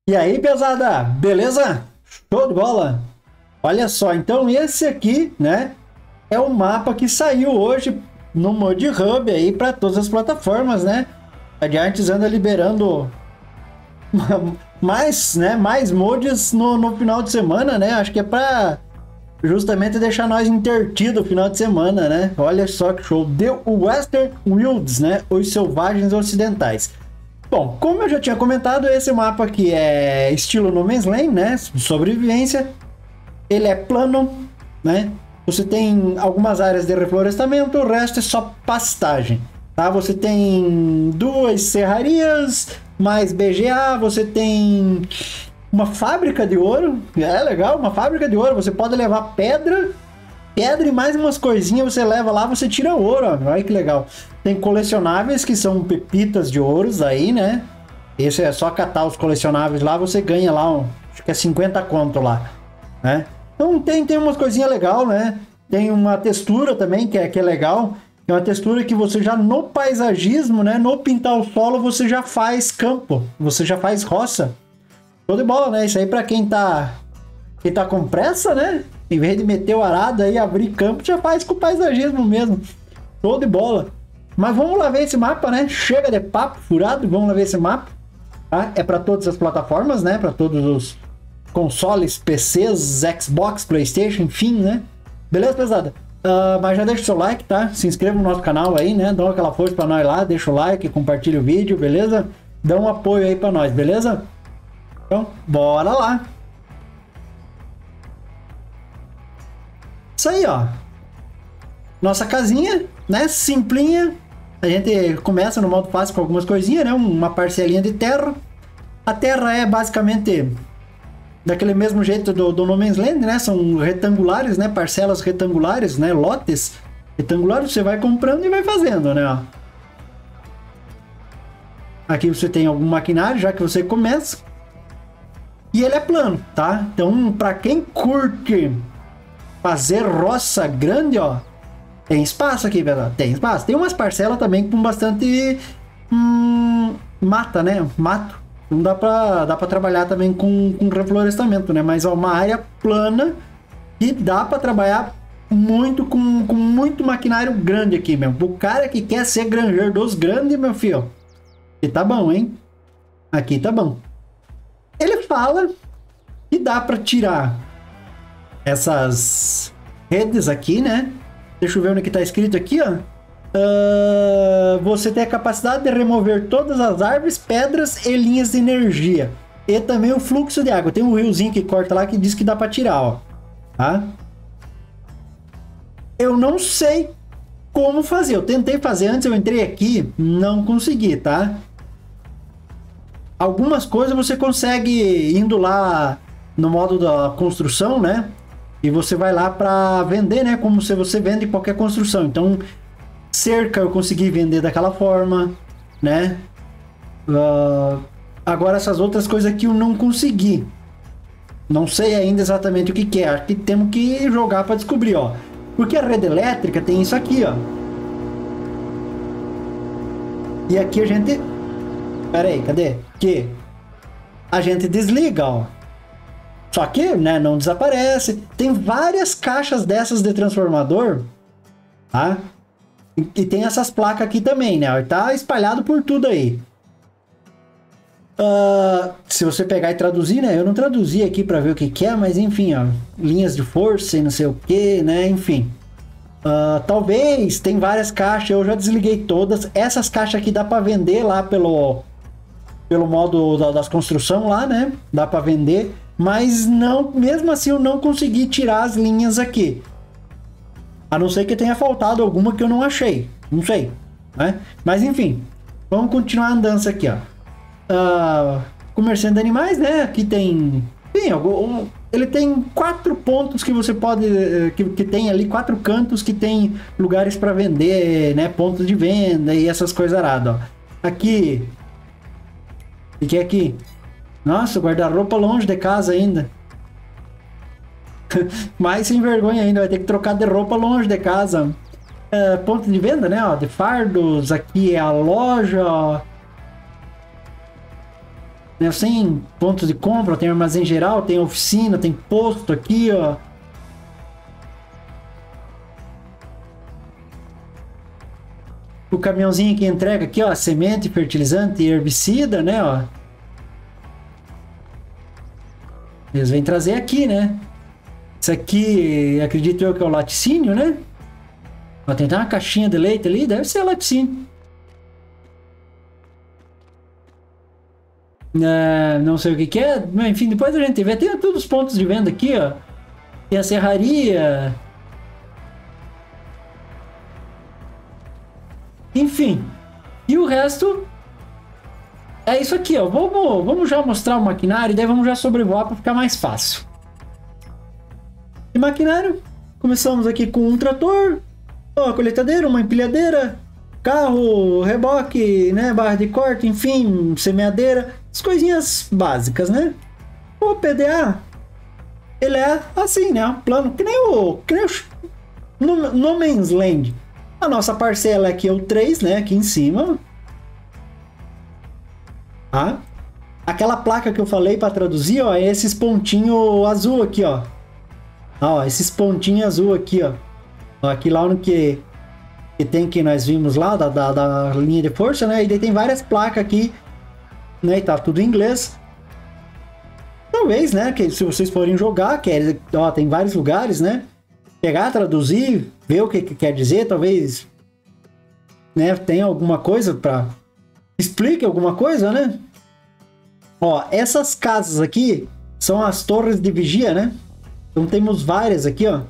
E aí, pesada, beleza? Show de bola? Olha só, então esse aqui, né, é o mapa que saiu hoje no Mod Hub aí para todas as plataformas, né? A Giants anda liberando mais, né, mais mods no final de semana, né? Acho que é para justamente deixar nós intertido o final de semana, né? Olha só que show. Deu o Western Wilds, né? Os Selvagens Ocidentais. Bom, como eu já tinha comentado, esse mapa aqui é estilo No Man's Land, né? Sobrevivência. Ele é plano, né? Você tem algumas áreas de reflorestamento, o resto é só pastagem, tá? Você tem duas serrarias, mais BGA, você tem uma fábrica de ouro, é legal, uma fábrica de ouro. Você pode levar pedra e mais umas coisinhas, você leva lá, você tira ouro, ó. Olha que legal. Tem colecionáveis que são pepitas de ouros aí, né? Esse é só catar os colecionáveis lá, você ganha lá, acho que é 50 conto lá, né? Então tem umas coisinhas legal, né? Tem uma textura também que é legal. É uma textura que você já no paisagismo, né? No pintar o solo, você já faz campo, você já faz roça. Show de bola, né? Isso aí pra quem tá com pressa, né? Em vez de meter o arado aí, abrir campo, já faz com o paisagismo mesmo. Show de bola. Mas vamos lá ver esse mapa, né? Chega de papo furado, vamos lá ver esse mapa. Tá? É para todas as plataformas, né? Para todos os consoles, PCs, Xbox, PlayStation, enfim, né? Beleza, pesada? Mas já deixa o seu like, tá? Se inscreva no nosso canal aí, né? Dá aquela força para nós lá, deixa o like, compartilha o vídeo, beleza? Dá um apoio aí para nós, beleza? Então, bora lá! Isso aí, ó. Nossa casinha, né? Simplinha. A gente começa no modo fácil com algumas coisinhas, né? Uma parcelinha de terra. A terra é basicamente daquele mesmo jeito do No Man's Land, né? São retangulares, né? Parcelas retangulares, né? Lotes retangulares. Você vai comprando e vai fazendo, né? Aqui você tem algum maquinário, já que você começa. E ele é plano, tá? Então, para quem curte fazer roça grande, ó, tem espaço aqui, velho. Tem espaço. Tem umas parcelas também com bastante mata, né? Mato. Não dá pra trabalhar também com reflorestamento, né? Mas ó, uma área plana e dá pra trabalhar muito com muito maquinário grande aqui, meu. O cara que quer ser granjeiro dos grandes, meu filho. Aqui tá bom, hein? Aqui tá bom. Ele fala que dá pra tirar essas redes aqui, né? Deixa eu ver onde que tá escrito aqui, ó. Você tem a capacidade de remover todas as árvores, pedras e linhas de energia. E também o fluxo de água. Tem um riozinho que corta lá que diz que dá para tirar, ó. Tá? Eu não sei como fazer. Eu tentei fazer antes, eu entrei aqui, não consegui, tá? Algumas coisas você consegue indo lá no modo da construção, né? E você vai lá para vender, né? Como se você vende qualquer construção. Então, cerca eu consegui vender daquela forma, né? Agora essas outras coisas aqui eu não consegui. Não sei ainda exatamente o que que é. Acho que temos que jogar para descobrir, ó. Porque a rede elétrica tem isso aqui, ó. E aqui a gente... Pera aí, cadê? Que a gente desliga, ó. Só que, né, não desaparece. Tem várias caixas dessas de transformador, tá? E tem essas placas aqui também, né? Tá espalhado por tudo aí. Se você pegar e traduzir, né? Eu não traduzi aqui para ver o que que é, mas enfim, ó. Linhas de força e não sei o que, né? Enfim. Talvez, tem várias caixas, eu já desliguei todas. Essas caixas aqui dá para vender lá pelo modo das construções lá, né? Dá para vender. Mas não, mesmo assim eu não consegui tirar as linhas aqui. A não ser que tenha faltado alguma que eu não achei. Não sei, né? Mas enfim, vamos continuar a andança aqui, ó. Comerciante de animais, né? Aqui tem ele tem 4 pontos que você pode... Que tem ali 4 cantos que tem lugares para vender, né? Pontos de venda e essas coisas aradas, ó. Aqui... O que é aqui? Nossa, guarda-roupa longe de casa ainda. Mais sem vergonha ainda, vai ter que trocar de roupa longe de casa. Ponto de venda, né? Ó, de fardos, aqui é a loja, ó. né? Sem pontos de compra, tem armazém geral, tem oficina, tem posto aqui, ó. O caminhãozinho que entrega aqui, ó, semente, fertilizante e herbicida, né, ó. Eles vêm trazer aqui, né? Isso aqui, acredito eu que é o laticínio, né? Ó, tem até uma caixinha de leite ali, deve ser laticínio. Não sei o que é, mas enfim, depois a gente vê. Tem todos os pontos de venda aqui, ó. Tem a serraria. Enfim. E o resto é isso aqui, ó. Vamos já mostrar o maquinário e daí vamos já sobrevoar para ficar mais fácil. E maquinário, começamos aqui com um trator, ó, colheitadeira, uma empilhadeira, carro, reboque, né, barra de corte, enfim, semeadeira, as coisinhas básicas, né? O PDA, ele é assim, né, um plano que nem o No Man's Land. A nossa parcela aqui é o 3, né, aqui em cima. Tá? Aquela placa que eu falei para traduzir, ó, é esses pontinhos azul aqui, ó. Ó, esses pontinhos azul aqui, ó. Ó, aqui lá no que tem que nós vimos lá, da linha de força, né? E daí tem várias placas aqui, né? E tá tudo em inglês. Talvez, né? Que se vocês forem jogar, ó, tem vários lugares, né? Pegar, traduzir, ver o que quer dizer, talvez, né? Tem alguma coisa para explique alguma coisa, né? Ó, essas casas aqui são as torres de vigia, né? Então temos várias aqui, ó.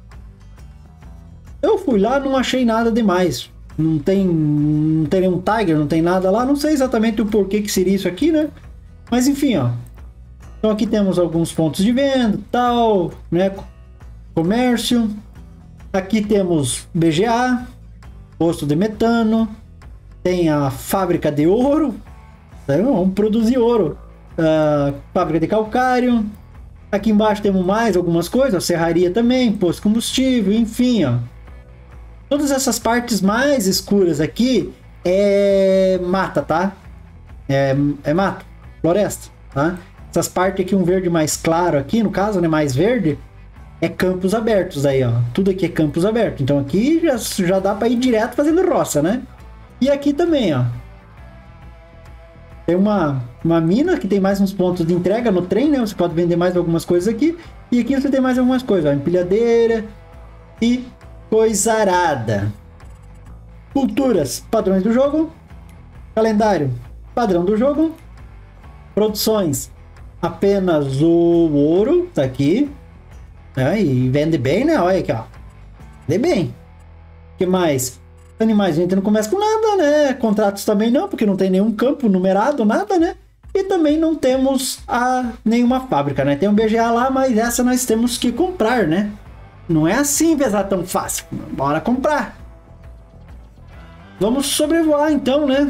Eu fui lá, não achei nada demais. Não tem nenhum Tiger, não tem nada lá. Não sei exatamente o porquê que seria isso aqui, né? Mas enfim, ó. Então aqui temos alguns pontos de venda, tal, né? Comércio. Aqui temos BGA, posto de metano. Tem a fábrica de ouro. Vamos produzir ouro. Fábrica de calcário. Aqui embaixo temos mais algumas coisas, serraria também, posto de combustível, enfim, ó. Todas essas partes mais escuras aqui é mata, tá? É mato, floresta, tá? Essas partes aqui, um verde mais claro aqui, no caso, né, mais verde, é campos abertos aí, ó. Tudo aqui é campos abertos. Então aqui já dá para ir direto fazendo roça, né? E aqui também, ó. Tem uma mina que tem mais uns pontos de entrega no trem, né? Você pode vender mais algumas coisas aqui. E aqui você tem mais algumas coisas, ó. Empilhadeira e coisarada. Culturas, padrões do jogo. Calendário, padrão do jogo. Produções, apenas o ouro, tá aqui. E vende bem, né? Olha aqui, ó. Vende bem. O que mais? Animais, a gente não começa com nada, né? Contratos também não, porque não tem nenhum campo numerado, nada, né? E também não temos nenhuma fábrica, né? Tem um BGA lá, mas essa nós temos que comprar, né? Não é assim, pesar tão fácil. Bora comprar. Vamos sobrevoar, então, né?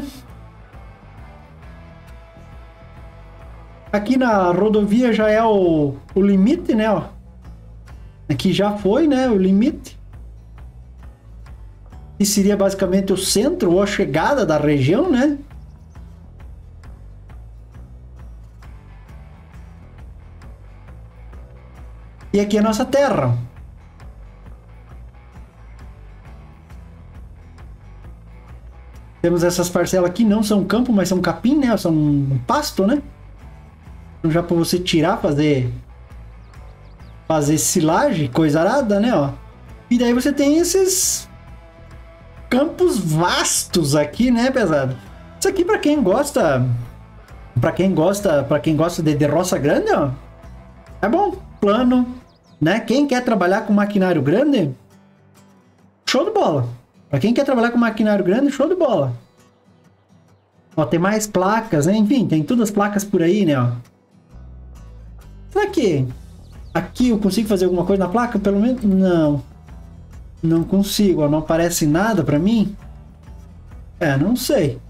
Aqui na rodovia já é o limite, né? Ó. Aqui já foi, né? O limite. E seria basicamente o centro ou a chegada da região, né? E aqui é a nossa terra. Temos essas parcelas aqui, não são campo, mas são capim, né? São um pasto, né? Então já para você tirar, fazer silagem, coisa arada, né? Ó. E daí você tem esses campos vastos aqui, né, pesado? Isso aqui para quem gosta, para quem gosta de roça grande, ó, é bom, plano, né? Quem quer trabalhar com maquinário grande, show de bola. Para quem quer trabalhar com maquinário grande, show de bola. Ó, tem mais placas, né? Enfim, tem todas as placas por aí, né, ó. Será que aqui eu consigo fazer alguma coisa na placa? Pelo menos não. Não consigo, ó, não aparece nada pra mim. Não sei.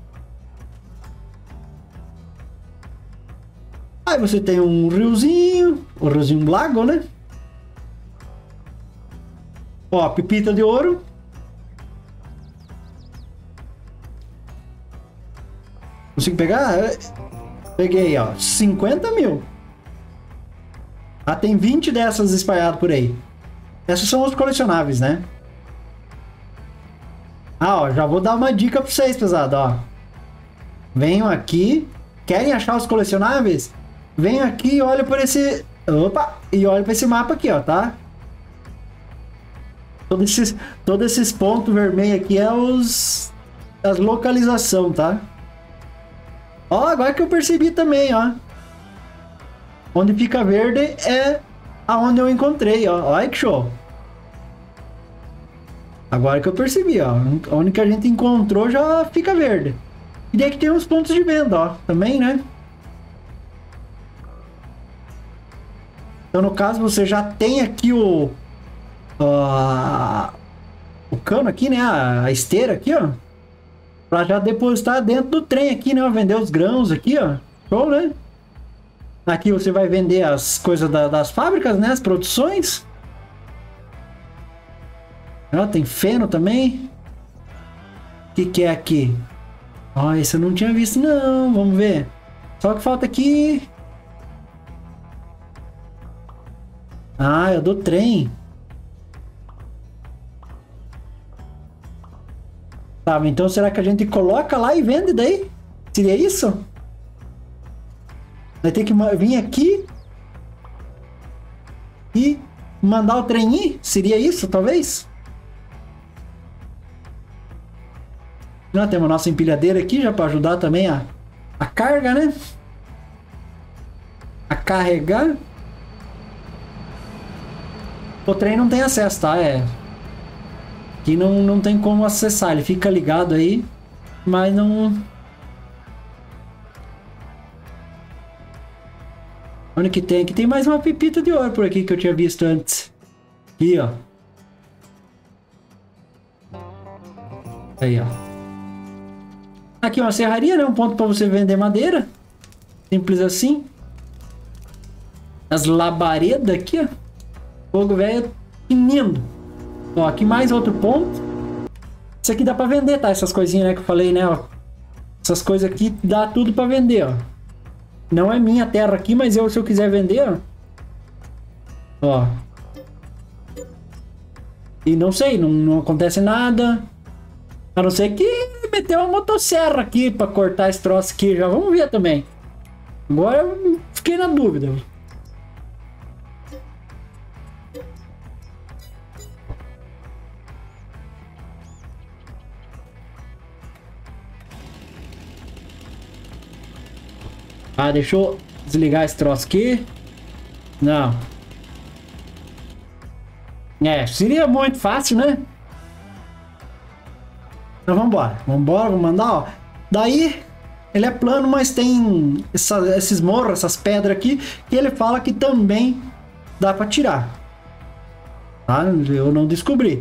Aí você tem um riozinho, um lago, né? Ó, pepita de ouro. Consigo pegar? Peguei, ó, 50 mil. Ah, tem 20 dessas espalhadas por aí. Essas são os colecionáveis, né? Ah, ó, já vou dar uma dica pra vocês, pesado, ó. Venham aqui. Querem achar os colecionáveis? Venham aqui e olhem por esse... Opa! E olhem pra esse mapa aqui, ó, tá? Todos esses pontos vermelhos aqui é as localização, tá? Ó, agora que eu percebi também, ó. Onde fica verde é aonde eu encontrei, ó. Olha que show. Agora que eu percebi, ó. Onde que a gente encontrou já fica verde. E daí que tem uns pontos de venda, ó. Também, né? Então, no caso, você já tem aqui o cano aqui, né? A esteira aqui, ó. Pra já depositar dentro do trem aqui, né? Vender os grãos aqui, ó. Show, né? Aqui você vai vender as coisas das fábricas, né? As produções. Ó, tem feno também. O que é aqui? Ó, esse eu não tinha visto, não. Vamos ver. Só que falta aqui... Ah, é do trem. Tá, então será que a gente coloca lá e vende daí? Seria isso? Vai ter que vir aqui e mandar o trem ir? Seria isso, talvez? Nós temos a nossa empilhadeira aqui já para ajudar também a carga, né? A carregar. O trem não tem acesso, tá? Aqui não tem como acessar. Ele fica ligado aí, mas não... Onde que tem? Aqui tem mais uma pepita de ouro por aqui que eu tinha visto antes. Aqui, ó. Aí, ó. Aqui uma serraria, né? Um ponto para você vender madeira. Simples assim. As labaredas aqui, ó. Fogo velho lindo. Ó, aqui mais outro ponto. Isso aqui dá pra vender, tá? Essas coisinhas, né, que eu falei, né, ó. Essas coisas aqui dá tudo pra vender, ó. Não é minha terra aqui, mas se eu quiser vender, ó. Ó. E não sei, não acontece nada. A não ser que meteu uma motosserra aqui pra cortar esse troço aqui. Já vamos ver também. Agora eu fiquei na dúvida. Ah, deixa eu desligar esse troço aqui. Não. Seria muito fácil, né? Então vamos embora. Vamos mandar, ó. Daí, ele é plano, mas tem esses morros, essas pedras aqui, que ele fala que também dá pra tirar. Tá? Eu não descobri.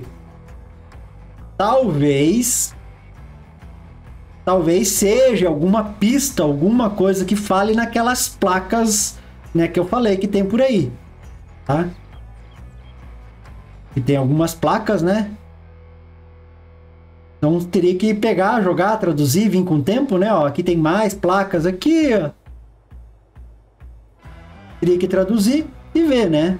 Talvez seja alguma pista, alguma coisa que fale naquelas placas, né, que eu falei que tem por aí, tá? E tem algumas placas, né? Então teria que pegar, jogar, traduzir, vir com o tempo, né? Ó, aqui tem mais placas aqui, ó. Teria que traduzir e ver, né?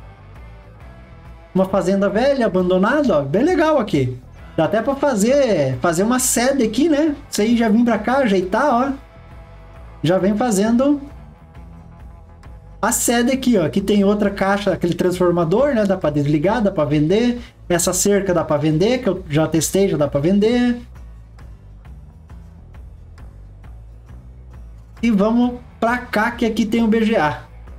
Uma fazenda velha, abandonada, ó, bem legal aqui. Dá até pra fazer uma sede aqui, né? Isso aí já vim pra cá, ajeitar, ó. Já vem fazendo a sede aqui, ó. Aqui tem outra caixa, aquele transformador, né? Dá pra desligar, dá pra vender. Essa cerca dá pra vender, que eu já testei, já dá pra vender. E vamos pra cá, que aqui tem o BGA.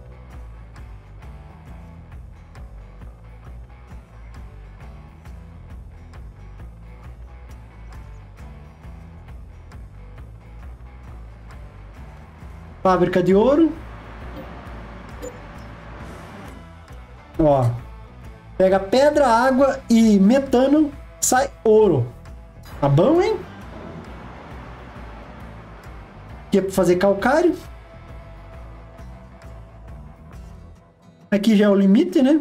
Fábrica de ouro. Ó. Pega pedra, água e metano, sai ouro. Tá bom, hein? Aqui é para fazer calcário. Aqui já é o limite, né?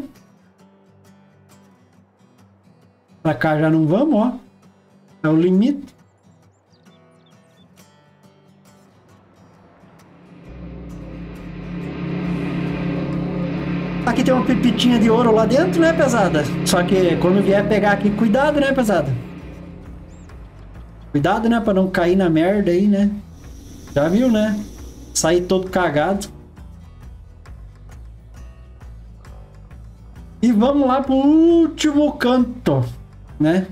Pra cá já não vamos, ó. É o limite. Aqui tem uma pepitinha de ouro lá dentro, né, pesada? Só que quando vier pegar aqui, cuidado, né, pesada? Cuidado, né, pra não cair na merda aí, né? Já viu, né? Sair todo cagado. E vamos lá pro último canto, né?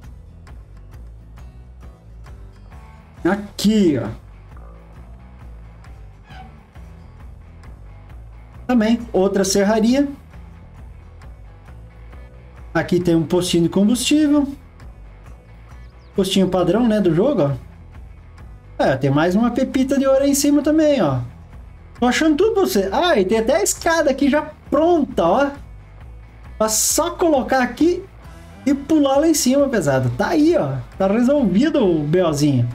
Aqui, ó. Também outra serraria. Aqui tem um postinho de combustível. Postinho padrão, né, do jogo, ó. É, tem mais uma pepita de ouro aí em cima também, ó. Tô achando tudo pra você. Ah, e tem até a escada aqui já pronta, ó. É só colocar aqui e pular lá em cima, pesado. Tá aí, ó. Tá resolvido o BOzinho.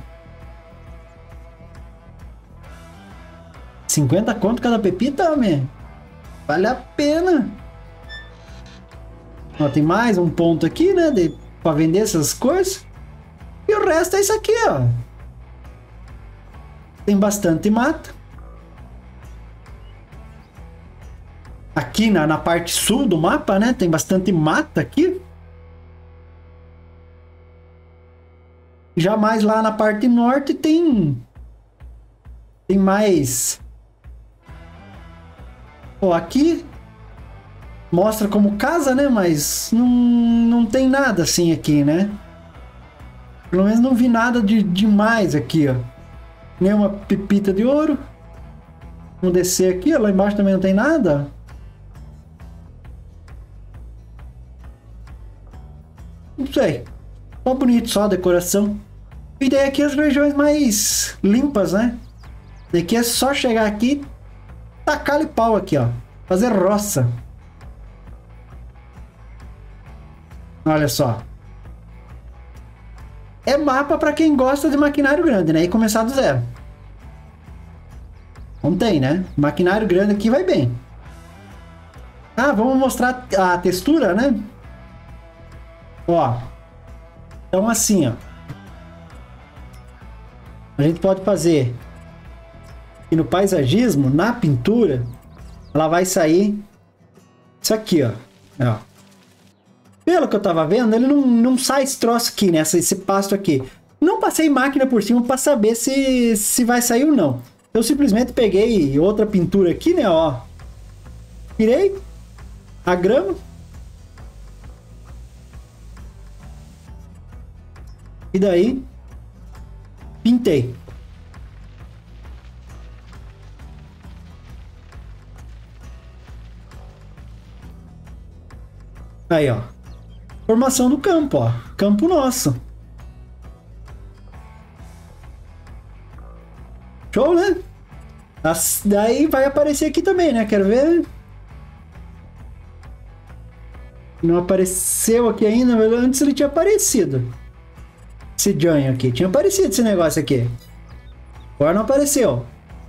50 conto cada pepita, homem. Vale a pena. Ó, tem mais um ponto aqui, né? Pra vender essas coisas. E o resto é isso aqui, ó. Tem bastante mata. Aqui na parte sul do mapa, né? Tem bastante mata aqui. Já mais lá na parte norte tem mais. Ó, aqui mostra como casa, né? Mas não tem nada assim aqui, né? Pelo menos não vi nada de demais aqui, ó. Nenhuma pepita de ouro. Vamos descer aqui, ó. Lá embaixo também não tem nada. Não sei. Só bonito, só a decoração. E daí aqui as regiões mais limpas, né? Daqui é só chegar aqui, tacar-lhe pau aqui, ó. Fazer roça. Olha só. É mapa para quem gosta de maquinário grande, né? E começar do zero. Não tem, né? Maquinário grande aqui vai bem. Ah, vamos mostrar a textura, né? Ó. Então assim, ó. A gente pode fazer. E no paisagismo, na pintura, ela vai sair isso aqui, ó. Ó. Pelo que eu tava vendo, ele não sai esse troço aqui, né? Esse pasto aqui. Não passei máquina por cima para saber se vai sair ou não. Eu simplesmente peguei outra pintura aqui, né? Ó. Tirei a grama. E daí, pintei. Aí, ó. Formação do campo, ó. Campo nosso. Show, né? Daí vai aparecer aqui também, né? Quero ver. Não apareceu aqui ainda, mas antes ele tinha aparecido. Esse Johnny aqui. Tinha aparecido esse negócio aqui. Agora não apareceu.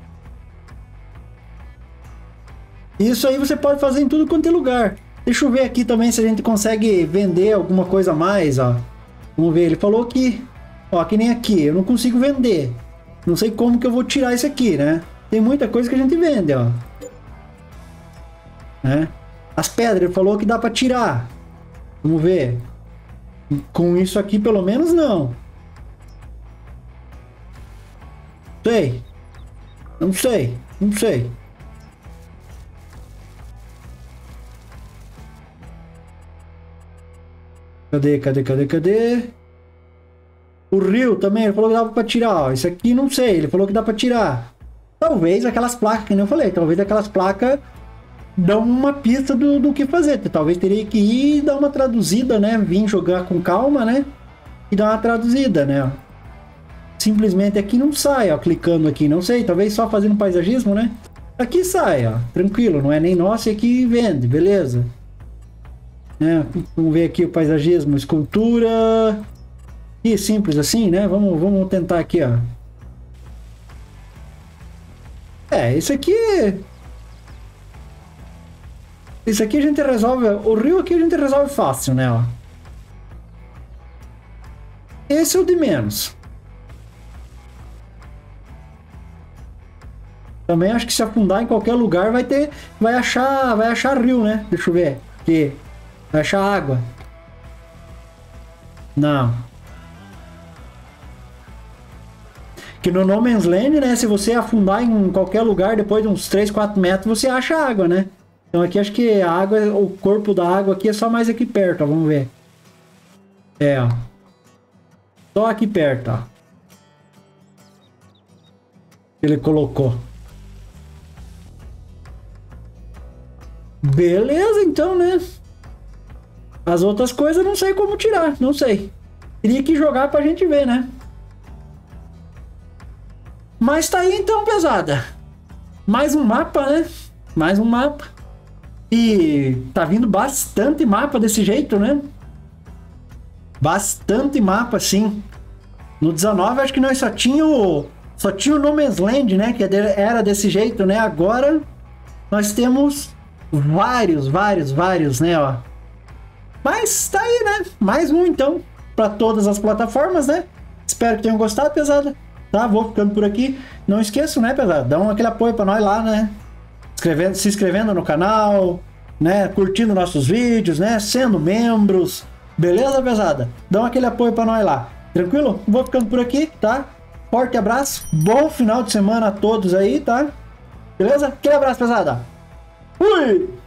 Isso aí você pode fazer em tudo quanto é lugar. Deixa eu ver aqui também se a gente consegue vender alguma coisa a mais, ó. Vamos ver, ele falou que... Ó, que nem aqui, eu não consigo vender. Não sei como que eu vou tirar isso aqui, né? Tem muita coisa que a gente vende, ó. Né? As pedras, ele falou que dá pra tirar. Vamos ver. Com isso aqui, pelo menos, não. Sei. Não sei. Não sei. Cadê? O rio também, ele falou que dava pra tirar, ó. Isso aqui não sei, ele falou que dá pra tirar. Talvez aquelas placas, que nem eu falei, talvez aquelas placas dão uma pista do que fazer. Talvez teria que ir e dar uma traduzida, né? Vir jogar com calma, né? E dar uma traduzida, né? Simplesmente aqui não sai, ó. Clicando aqui, não sei, talvez só fazendo paisagismo, né? Aqui sai, ó. Tranquilo, não é nem nosso e aqui vende, beleza. Vamos ver aqui o paisagismo, escultura. E simples assim, né? Vamos tentar aqui, ó. Isso aqui. Isso aqui a gente resolve. O rio aqui a gente resolve fácil, né? Ó. Esse é o de menos. Também acho que se afundar em qualquer lugar vai achar rio, né? Deixa eu ver. Aqui. Vai achar água. Não. Que no No Man's Land, né? Se você afundar em qualquer lugar, depois de uns 3, 4 metros, você acha água, né? Então aqui acho que a água, o corpo da água aqui é só mais aqui perto, ó. Vamos ver. É, ó. Só aqui perto, ó. Ele colocou. Beleza, então, né? As outras coisas não sei como tirar, não sei. Teria que jogar pra gente ver, né? Mas tá aí então, pesada. Mais um mapa, né? Mais um mapa. E tá vindo bastante mapa desse jeito, né? Bastante mapa, sim. No 19 acho que nós só tinha o No Man's Land, né? Que era desse jeito, né? Agora nós temos vários, né? Ó. Mas tá aí, né? Mais um então para todas as plataformas, né? Espero que tenham gostado, pesada. Tá? Vou ficando por aqui. Não esqueçam, né, pesada? Dá aquele apoio para nós lá, né? Se inscrevendo no canal, né? Curtindo nossos vídeos, né? Sendo membros. Beleza, pesada? Dá aquele apoio para nós lá. Tranquilo? Vou ficando por aqui, tá? Forte abraço. Bom final de semana a todos aí, tá? Beleza? Aquele abraço, pesada. Fui!